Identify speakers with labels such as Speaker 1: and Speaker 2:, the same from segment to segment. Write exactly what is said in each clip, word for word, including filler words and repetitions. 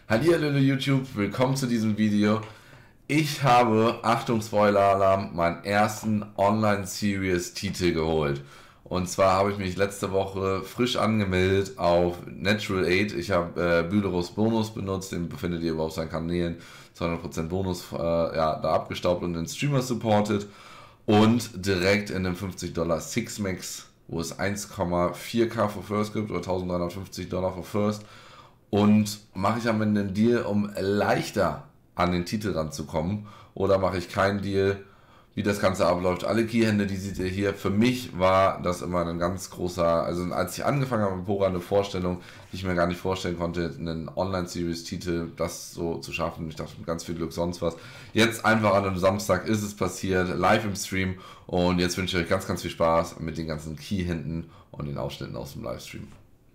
Speaker 1: Hallihallo YouTube, willkommen zu diesem Video. Ich habe, Achtung Spoiler-Alarm, meinen ersten Online-Series-Titel geholt. Und zwar habe ich mich letzte Woche frisch angemeldet auf Natural Aid. Ich habe äh, Bühlerus Bonus benutzt, den befindet ihr auf seinen Kanälen. zweihundert Prozent Bonus äh, ja, da abgestaubt und den Streamer supported. Und direkt in dem fünfzig Dollar Six Max, wo es eins Komma vier K for First gibt oder eintausenddreihundertfünfzig Dollar for First. Und mache ich am Ende einen Deal, um leichter an den Titel ranzukommen, oder mache ich keinen Deal, wie das Ganze abläuft. Alle Keyhände, die seht ihr hier, für mich war das immer ein ganz großer, also als ich angefangen habe mit Pora, eine Vorstellung, die ich mir gar nicht vorstellen konnte, einen Online-Series-Titel, das so zu schaffen. Ich dachte, mit ganz viel Glück sonst was. Jetzt einfach an einem Samstag ist es passiert, live im Stream, und jetzt wünsche ich euch ganz, ganz viel Spaß mit den ganzen Keyhänden und den Ausschnitten aus dem Livestream.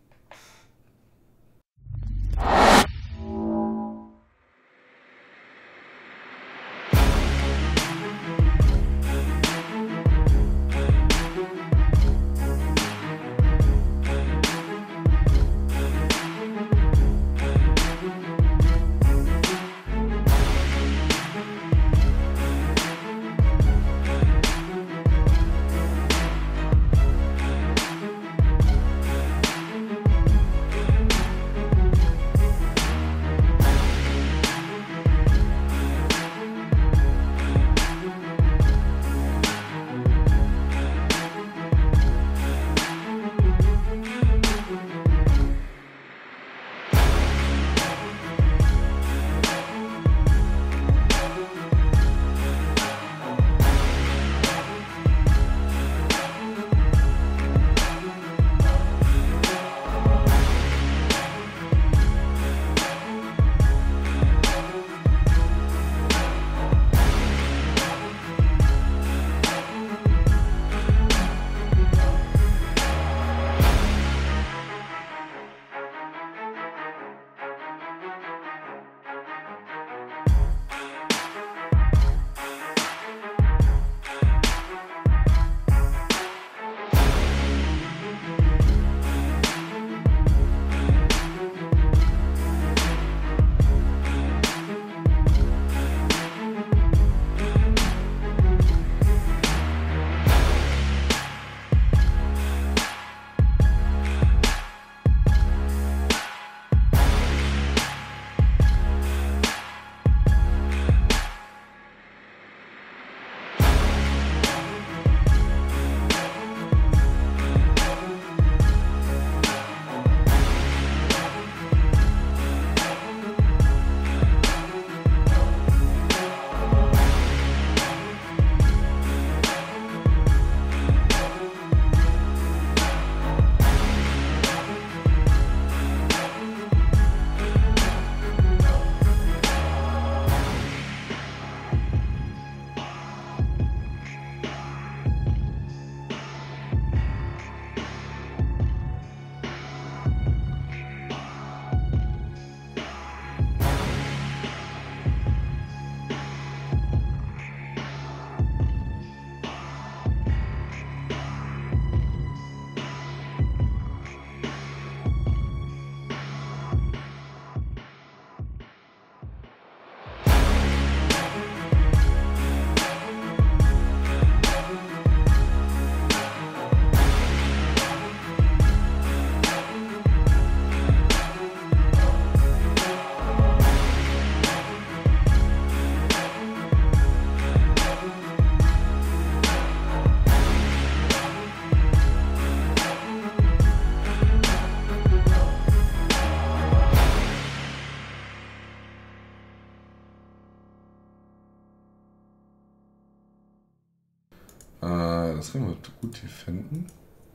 Speaker 1: Das können wir gut hier finden.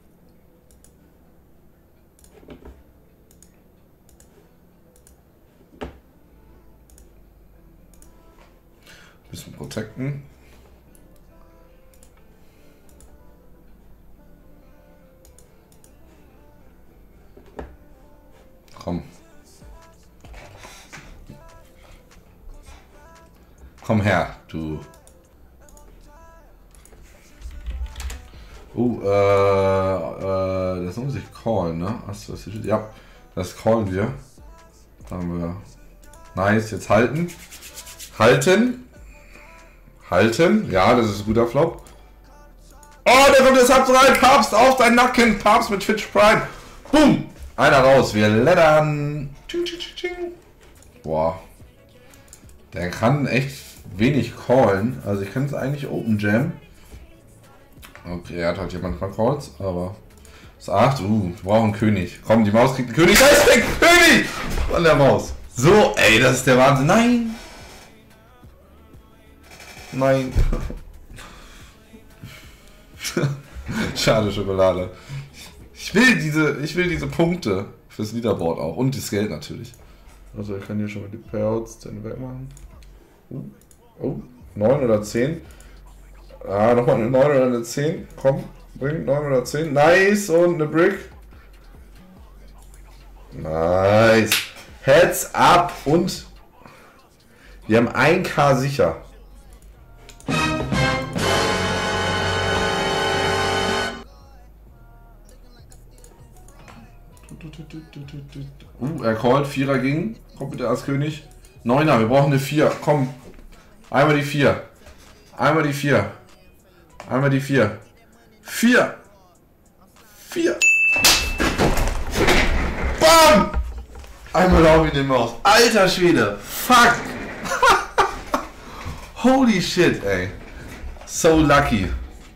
Speaker 1: Ein bisschen protecten. Komm. Komm her, du. Oh, äh, äh, das muss ich callen, ne? Achso, ja, das callen wir. Da haben wir Nice, jetzt halten. Halten. Halten. Ja, das ist ein guter Flop. Oh, da kommt der Sub rein. Papst auf deinen Nacken. Papst mit Twitch Prime. Boom. Einer raus. Wir leddern. Boah. Der kann echt wenig callen. Also ich kann es eigentlich Open Jam. Okay, er hat halt hier manchmal Calls, aber... Das acht. Uh, wir brauchen einen König. Komm, die Maus kriegt einen König. Da ist der König! Von der Maus. So, ey, das ist der Wahnsinn. Nein! Nein. Schade Schokolade. Ich will diese, ich will diese Punkte fürs Leaderboard auch und das Geld natürlich. Also ich kann hier schon mal die Payouts dann wegmachen. Uh, oh, neun oder zehn. Ah, nochmal eine neun oder eine zehn. Komm, bring neun oder zehn. Nice und eine Brick. Nice. Heads up und wir haben ein K sicher. Uh, er callt, Vierer ging. Kommt bitte als König. Neuner, wir brauchen eine vier. Komm. Einmal die vier. Einmal die vier. Einmal die vier. Vier. Vier. Bam! Einmal laufe ich den Maus. Alter Schwede. Fuck. Holy shit, ey. So lucky.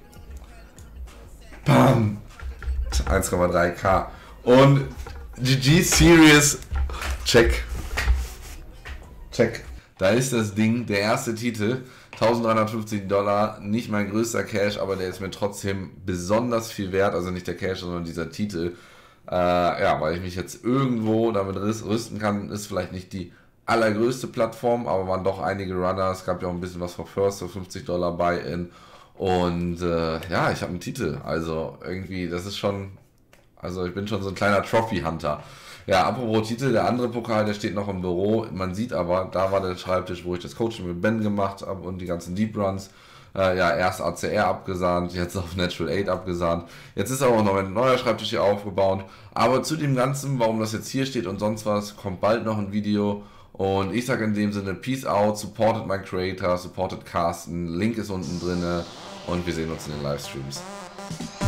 Speaker 1: Bam. eins Komma drei K. Und G G Serious. Check. Check. Da ist das Ding, der erste Titel. eintausenddreihundertfünfzig Dollar. Nicht mein größter Cash, aber der ist mir trotzdem besonders viel wert. Also nicht der Cash, sondern dieser Titel. Äh, ja, weil ich mich jetzt irgendwo damit rüsten kann. Ist vielleicht nicht die allergrößte Plattform, aber waren doch einige Runner. Es gab ja auch ein bisschen was für First, so fünfzig Dollar Buy-In. Und äh, ja, ich habe einen Titel. Also irgendwie, das ist schon... Also ich bin schon so ein kleiner Trophy-Hunter. Ja, apropos Titel, der andere Pokal, der steht noch im Büro. Man sieht aber, da war der Schreibtisch, wo ich das Coaching mit Ben gemacht habe und die ganzen Deep Runs. Äh, ja, erst A C R abgesahnt, jetzt auf Natural acht abgesahnt. Jetzt ist aber auch noch ein neuer Schreibtisch hier aufgebaut. Aber zu dem Ganzen, warum das jetzt hier steht und sonst was, kommt bald noch ein Video. Und ich sage in dem Sinne, Peace out, supported my creator, supported Carsten, Link ist unten drin und wir sehen uns in den Livestreams.